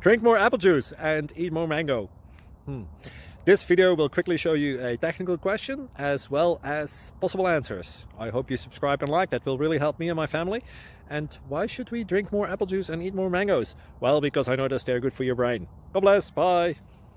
Drink more apple juice and eat more mango. This video will quickly show you a technical question as well as possible answers. I hope you subscribe and like, that will really help me and my family. And why should we drink more apple juice and eat more mangoes? Well, because I noticed they're good for your brain. God bless, bye!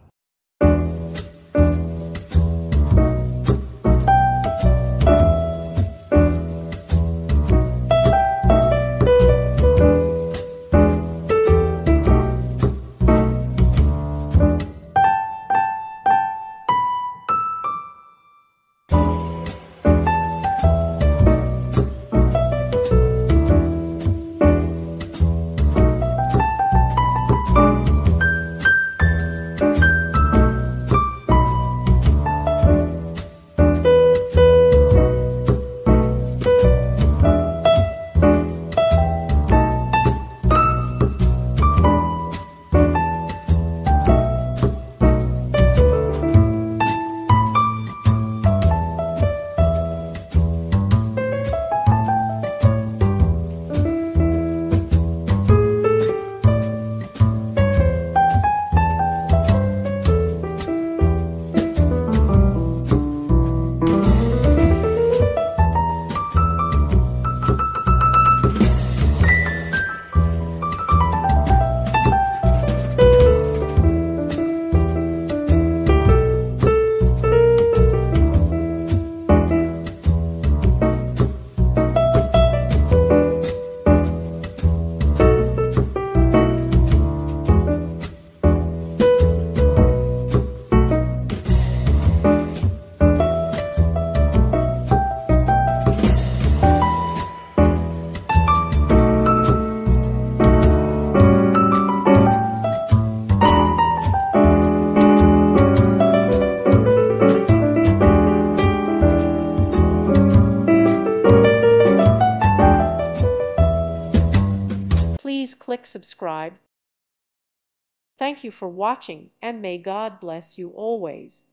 Please click subscribe. Thank you for watching, and may God bless you always.